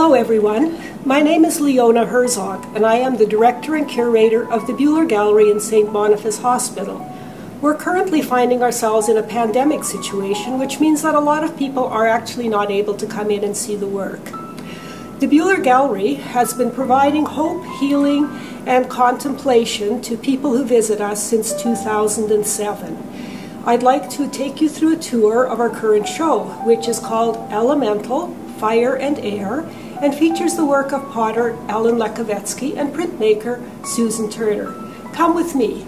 Hello everyone, my name is Leona Herzog and I am the Director and Curator of the Buhler Gallery in St. Boniface Hospital. We're currently finding ourselves in a pandemic situation, which means that a lot of people are actually not able to come in and see the work. The Buhler Gallery has been providing hope, healing, and contemplation to people who visit us since 2007. I'd like to take you through a tour of our current show, which is called Elemental, Fire and Air, and features the work of potter Ellen Lekovetsky and printmaker Susan Turner. Come with me.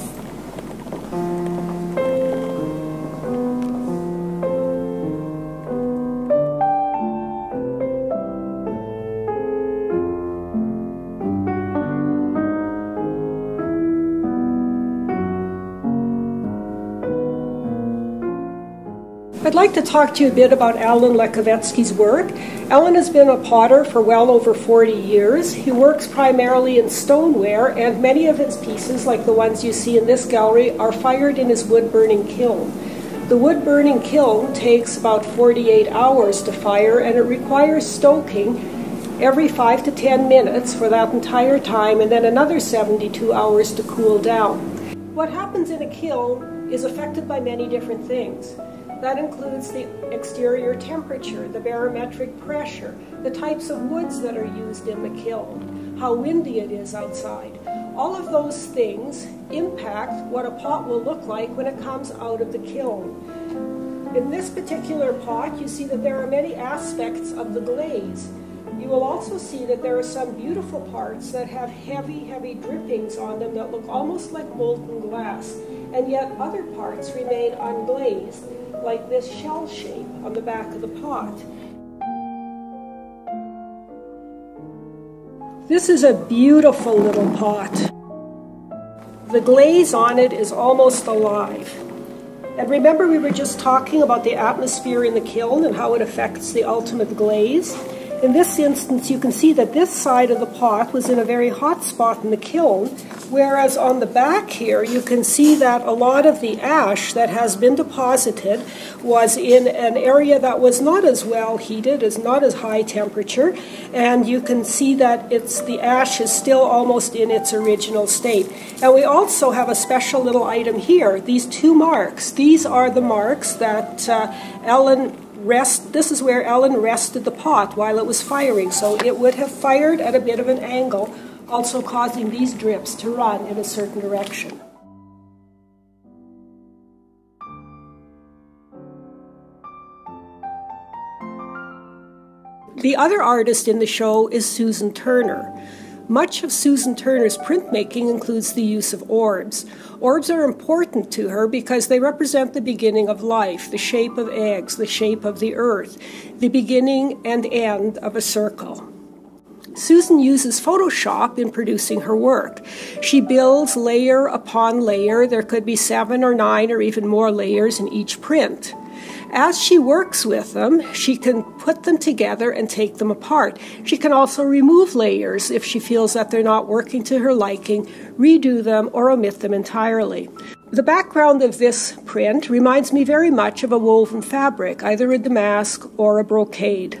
I'd like to talk to you a bit about Ellen Lekovetsky's work. Ellen has been a potter for well over 40 years. He works primarily in stoneware, and many of his pieces, like the ones you see in this gallery, are fired in his wood-burning kiln. The wood-burning kiln takes about 48 hours to fire, and it requires stoking every 5 to 10 minutes for that entire time, and then another 72 hours to cool down. What happens in a kiln is affected by many different things. That includes the exterior temperature, the barometric pressure, the types of woods that are used in the kiln, how windy it is outside. All of those things impact what a pot will look like when it comes out of the kiln. In this particular pot, you see that there are many aspects of the glaze. You will also see that there are some beautiful parts that have heavy drippings on them that look almost like molten glass, and yet other parts remain unglazed, like this shell shape on the back of the pot. This is a beautiful little pot. The glaze on it is almost alive. And remember, we were just talking about the atmosphere in the kiln and how it affects the ultimate glaze. In this instance, you can see that this side of the pot was in a very hot spot in the kiln, whereas on the back here, you can see that a lot of the ash that has been deposited was in an area that was not as well heated, is not as high temperature, and you can see that the ash is still almost in its original state. And we also have a special little item here, these two marks. These are the marks that this is where Ellen rested the pot while it was firing, so it would have fired at a bit of an angle, also causing these drips to run in a certain direction. The other artist in the show is Susan Turner. Much of Susan Turner's printmaking includes the use of orbs. Orbs are important to her because they represent the beginning of life, the shape of eggs, the shape of the earth, the beginning and end of a circle. Susan uses Photoshop in producing her work. She builds layer upon layer. There could be 7 or 9 or even more layers in each print. As she works with them, she can put them together and take them apart. She can also remove layers if she feels that they're not working to her liking, redo them, or omit them entirely. The background of this print reminds me very much of a woven fabric, either a damask or a brocade.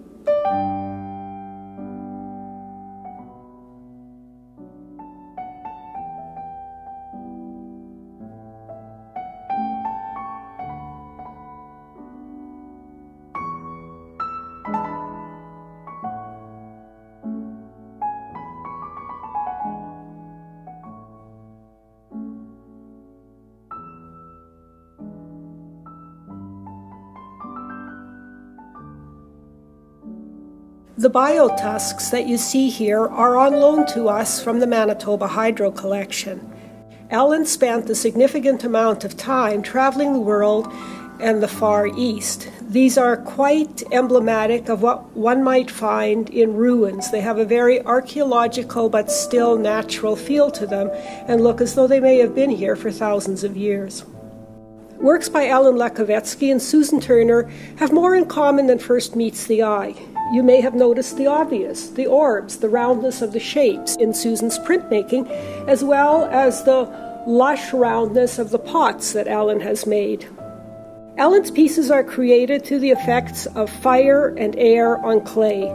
The biotusks that you see here are on loan to us from the Manitoba Hydro Collection. Ellen spent a significant amount of time traveling the world and the Far East. These are quite emblematic of what one might find in ruins. They have a very archaeological but still natural feel to them and look as though they may have been here for thousands of years. Works by Ellen Lekovetsky and Susan Turner have more in common than first meets the eye. You may have noticed the obvious, the orbs, the roundness of the shapes in Susan's printmaking, as well as the lush roundness of the pots that Ellen has made. Ellen's pieces are created to the effects of fire and air on clay.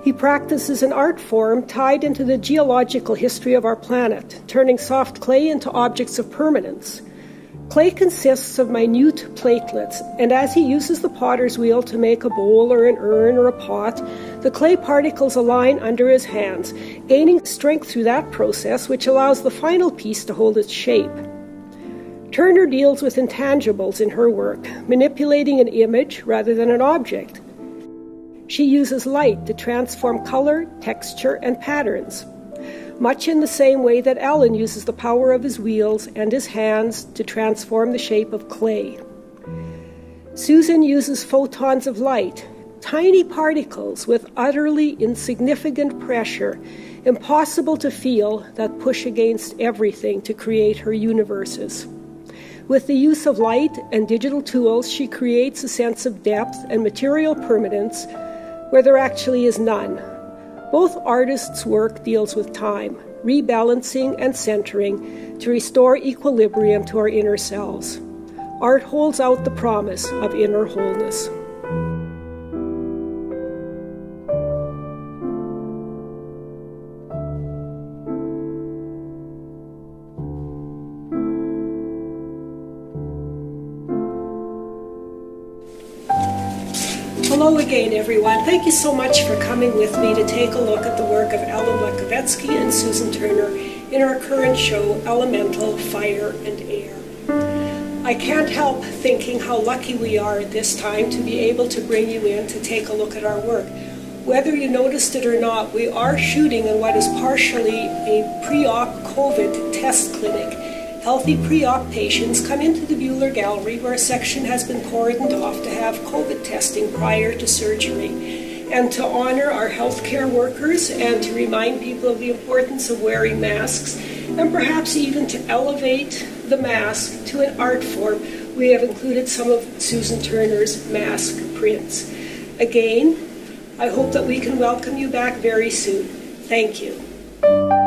He practices an art form tied into the geological history of our planet, turning soft clay into objects of permanence. Clay consists of minute platelets, and as he uses the potter's wheel to make a bowl or an urn or a pot, the clay particles align under his hands, gaining strength through that process, which allows the final piece to hold its shape. Turner deals with intangibles in her work, manipulating an image rather than an object. She uses light to transform color, texture, and patterns, much in the same way that Alan uses the power of his wheels and his hands to transform the shape of clay. Susan uses photons of light, tiny particles with utterly insignificant pressure, impossible to feel, that push against everything to create her universes. With the use of light and digital tools, she creates a sense of depth and material permanence where there actually is none. Both artists' work deals with time, rebalancing and centering to restore equilibrium to our inner selves. Art holds out the promise of inner wholeness. Hello again, everyone. Thank you so much for coming with me to take a look at the work of Alan Lekovetsky and Susan Turner in our current show, Elemental Fire and Air. I can't help thinking how lucky we are at this time to be able to bring you in to take a look at our work. Whether you noticed it or not, we are shooting in what is partially a pre-op COVID test clinic. Healthy pre-op patients come into the Buehler Gallery, where a section has been cordoned off to have COVID testing prior to surgery. And to honor our healthcare workers and to remind people of the importance of wearing masks, and perhaps even to elevate the mask to an art form, we have included some of Susan Turner's mask prints. Again, I hope that we can welcome you back very soon. Thank you.